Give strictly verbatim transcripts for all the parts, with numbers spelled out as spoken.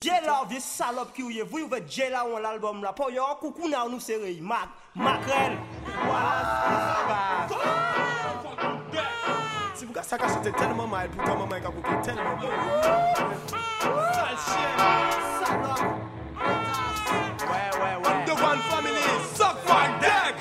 Jela, vieux salope qui ouye, vous ouvrez Jela on l'album là. Pour yon coucou na nous serré, Mac, Macrel. Voilà, ça va. Si vous gars ça chanté tellement mal, pourtant maman a coupé tellement mal. Sale chien, salope. Ouais, ouais, ouais. The One Family, suck my dick.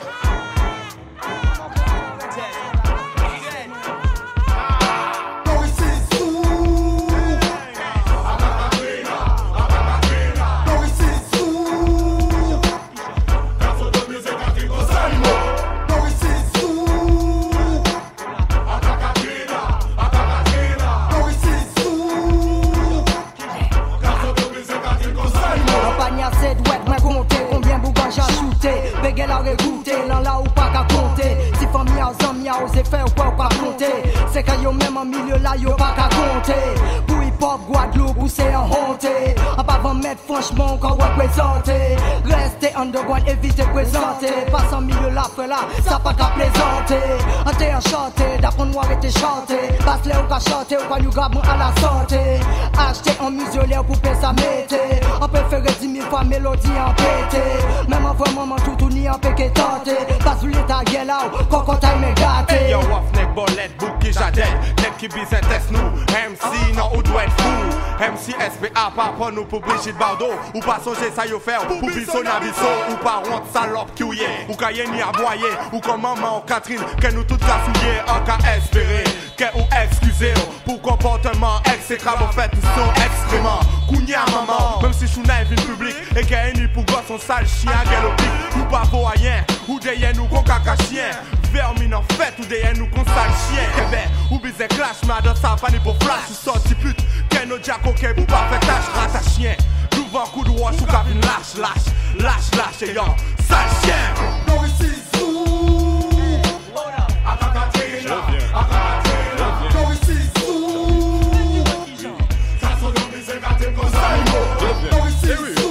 Bégué la régoûté, l'an là ou pas qu'à compter. Si famille a zami a osé faire ou pas ou pas compter. C'est quand yo même en milieu là yo pas qu'à compter. Pour hip hop Guadeloupe ou c'est en honté. En pas van mettre franchement qu'on représenter. Restez underground, évitez présenter. Pas en milieu là, frère là, ça pas qu'à plaisanter. En t'es enchanté, d'apprendre noir et t'es chanté. Passe les ou qu'à chanter ou quand nous grabons à la santé. Acheter un museau pour payer sa mété. On préfère dix mille fois mélodie en pété. Même en vraiment tout tout ni en péché tenté. Pas sous l'état gueule là, coco taille me gâté. Hey yo, off neck, bolette, bouki, j'adèle. Neck qui bise un test nous. M C, non, ou doit être fou. M C S P A, pas pour nous pour Brigitte Bardot. Ou pas songer ça yo faire pour Bisson Nabisso. Ou pas honte salope qui ouye. Ou cahier ni aboyer. Ou comme maman Catherine, que nous toutes la souiller. En cas espéré, que ou excusez pour comportement exécrable. En fait, ils sont extrêmement. Kounia maman, même si je suis naïf in public. Et qu'il y a pour gosse, on sale chien, gueule au pic. Ou pas voyen, ou des nous qu'on caca chien. Vermine en fait, ou des nous qu'on sale chien. Québec, ou bise clash, mais dans sa pas ni pour flash. Ou sorti pute, qu'un autre jack ok, ou pas fait tâche, rata chien. D'ouvre un coup de wash, ou cabine lâche, lâche, lâche, lâche, et yon, sale chien. Non, ici, sous. Akakatina, Akakatina, non, ici, sous. Ça sonne dans mes écartés comme ça, non, ici, sous.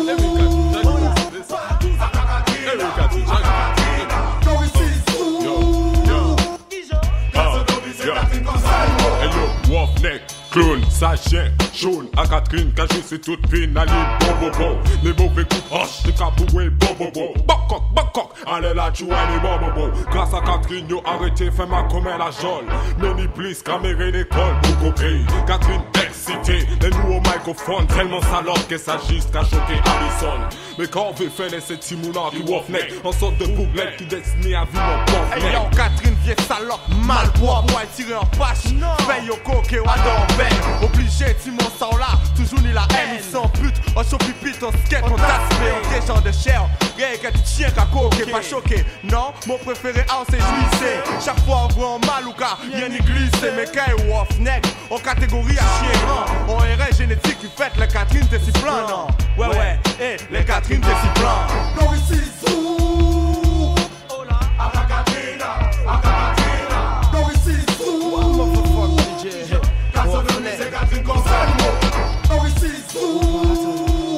Neck, clone, sachet, jaune, à Catherine, cachou c'est toute fine, allez, bon, bon, bon. Les mauvais coups, hoche, les caboués, bon, bon, bon. Bokok, bokok, allez là, tu vois, les bon, bon, bon. Grâce à Catherine, yo arrêté, fait ma comme la jaune. Many please, caméra d'école, pour coquille. Catherine, excitée, les nouveaux microphones, tellement salope que ça juste qu'à choquer Allison. Mais quand on veut faire ces petits moulins qui wouf neck, en sorte de bouglette qui destiné à vivre en pauvre. Hey yo, Catherine, vieille salope, mal bois, pour tirer en pâche. Paye au coque, ou adore ben. Obligé, Timon sans là, toujours ni la haine, ils sont pute. On s'en pipite, on skate, on t'aspect, on des gens de chair. Rien qu'un petit chien qu'à coquer, pas choqué. Non, mon préféré, on s'est jouissé. Chaque fois on voit en mal ou qu'à rien ni glissé. Mais quand ou off neck, en catégorie à chien. On R N génétique qui fait les Catherine, t'es si plein, non? Ouais, ouais, eh, les Catherine, t'es si plein. Non, ici, sous. Oh là, Akakatina, Akakatina. Non, ici, sous. Motherfucker, D J. C'est Catherine comme ça, non, ici, sous.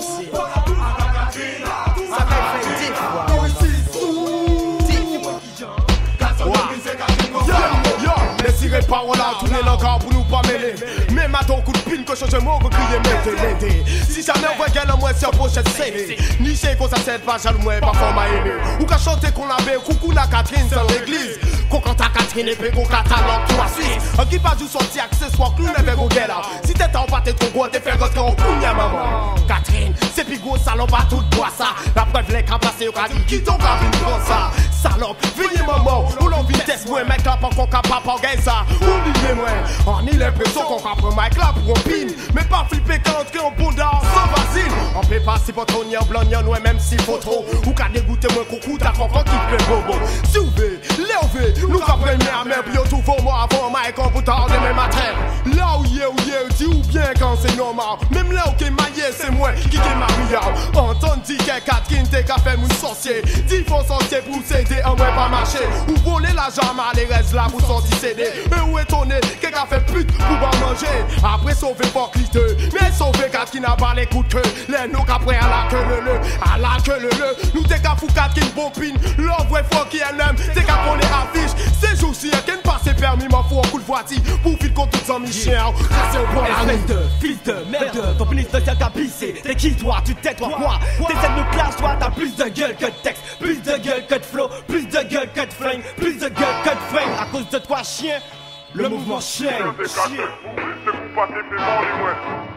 Ça m'a fait dix fois. Non, ici, sous. dix fois. Yo, laissez les paroles à tourner l'encore pour nous pas mêler. Même à ton coup de pine que je mot que crier mettez l'aider. Si jamais on voit qu'elle a moins sur pochette c'est ni c'est qu'on s'assède pas jaloux moins pas format aimé. Ou qu'à chanter qu'on avait coucou la Catherine dans l'église. Qu'on quand ta Catherine et qu'on catalogue tout à Suisse. Un qui pas du sorti accessoire clown avec au gueule. Si t'es en pâté trop gros t'es fait rentrer en cougne à maman. Catherine, c'est plus gros salope à tout bois ça. La preuve les camps placés au cadeau qui t'ont capé pour ça. Salope, venez maman, ou l'on vitesse moins mec là pas qu'on capable pas gagner ça. Oubliez-moi, on a l'impression qu'on comprend Mike là pour un pin. Mais pas flipper quand entrer en bondard sans vasine. On peut pas si pas trop ni en blanc ni en noir même si faut trop. Ou qu'à dégoûter moins coucou t'as comprend qui pleut bobo. Si vous voulez, levez, nous comprenons à même bio tout vos mots avant Mike en bouton demain matin. Là où y'a où y'a dit ou bien quand c'est normal. Même là où qu'est maillé c'est moi qui est mariable. Entendre dit que Catherine t'es qu'à faire mon sorcier. Dix fois sorcier pour s'aider en moins pas marcher. Ou voler l'argent à les restes là pour sortir céder. Et où étonné, quelqu'un fait pute pour pas manger. Après sauver pas cliteux, mais sauver quatre qui n'a pas les coups de queue. Les nous qu'après à la queue le le, à la queue le le. Nous t'es qu'à fou quatre qui une bombine. L'homme vrai fort qui en aime, t'es qu'à qu'on les affiche. Ces jours-ci, y'a qu'un passé permis, m'en faut un coup de voiture. Pour vite contre tous amis chiens. Casser au bon la nuit. Espèce de fils de merde, ton pénis de ciel qu'a pissé. T'es qui toi, tu t'es toi quoi? T'essaies de nous clasher, toi t'as plus de gueule que de texte, plus de gueule que de flow, plus de gueule que de flingue, plus de gueule que de flingue. À cause de toi chien, le mouvement chien. C'est pas tes paiements, les ouais.